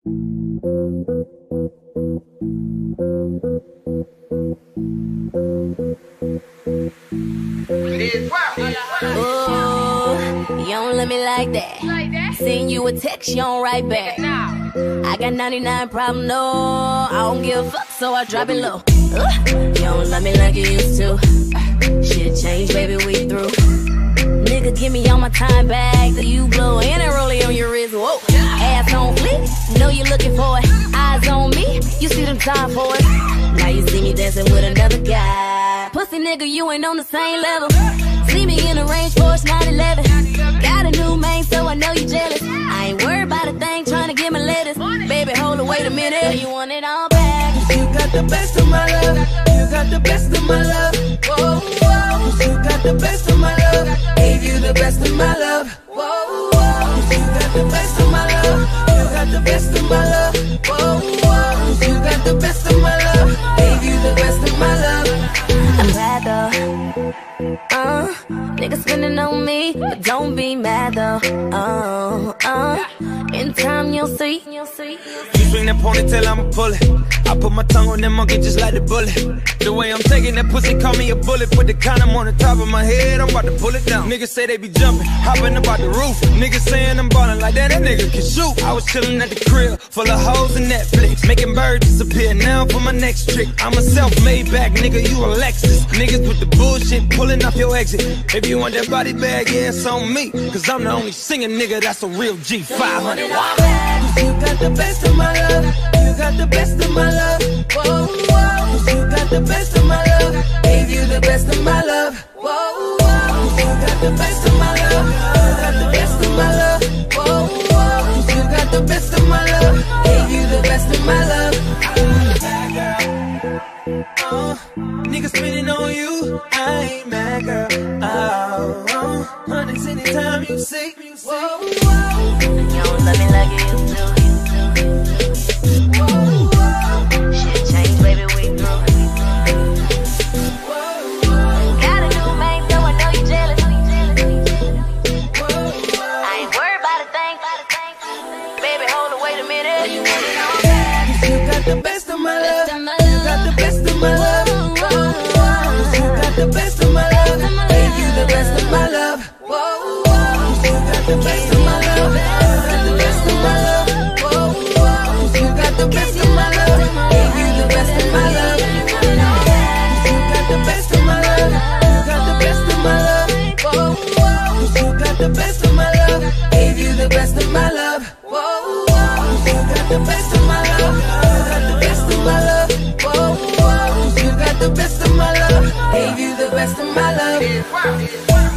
Ooh, you don't love me like that. Send you a text, you don't write back. I got 99 problems, no, I don't give a fuck, so I drop it low. You don't love me like you used to. Shit changed, baby, we through. Nigga, give me all my time back. You blow and a rollie on your wrist, whoa. Ass on fleek, know you looking for it. Eyes on me, you see them time for it. Now you see me dancing with another guy. Pussy nigga, you ain't on the same level. See me in the range, Porsche 911. Got a new man, so I know you jealous. I ain't worried about a thing, trying to get my letters. Baby, hold it, wait a minute. You want it all back. You got the best of my love. You got the best of my love. Whoa, whoa. You got the best of my love. Gave you the best of my love. Whoa, whoa. You got the best of my love. You got the best of my love. Whoa, whoa. You got the best of my love. Gave you the best of my love. I'm bad though. Niggas spinning on me, but don't be mad though. In time you'll see. You swing that ponytail, I'ma pull it. I put my tongue on that monkey just like the bullet. The way I'm taking that pussy, call me a bullet. Put the condom on the top of my head, I'm about to pull it down. Niggas say they be jumping, hopping about the roof. Niggas saying I'm ballin' like that nigga can shoot. I was chillin' at the crib, full of hoes and Netflix, making birds disappear now for my next trick. I'm a self-made back nigga, you a Lexus. Niggas with the bullshit, pulling off your exit. If you want that body bag, yeah, it's on me. Cause I'm the only singing nigga that's a real G. 500 watts. You got the best of my love. You got the best of my love. Whoa, whoa. You got the best of my love. Gave you the best of my love. Whoa, whoa. You got the best of my love. You got the best of my love. Whoa, whoa. You got the best of my love. Gave you the best of my love. Niggas spinning on you, I ain't mad, girl. Hundreds anytime you say, whoa, whoa. You don't love me like you used to. Whoa, whoa. Shit changed, baby, we through. Whoa, whoa. Got a new man, so I know you jealous. Whoa, whoa. I ain't worried about a thing. Baby, hold it, wait a minute. You want it all back. You got the best of my love. You got the best of my love. Whoa, whoa. You got the best of my love. Gave you the best of my love. Whoa, whoa. You got the best of my love. You got the best of my love. Whoa, whoa. You got the best of my love. Gave you the best of my love. You got the best of my love. You got the best of my love. Whoa, whoa. You got the best of my love. Gave you the best of my love. Whoa, whoa. You got the best of my love. You got the best of my love. Whoa, whoa. You got the best of my love. Gave you the best of my love.